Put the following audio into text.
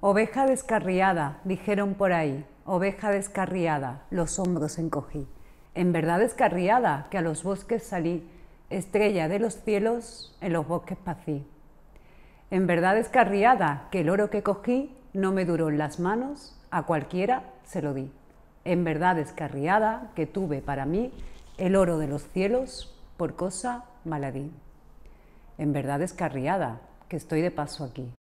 Oveja descarriada, dijeron por ahí, oveja descarriada, los hombros encogí. En verdad descarriada, que a los bosques salí, estrella de los cielos, en los bosques pací. En verdad descarriada, que el oro que cogí no me duró en las manos, a cualquiera se lo di. En verdad descarriada, que tuve para mí el oro de los cielos, por cosa maladí. En verdad descarriada, que estoy de paso aquí.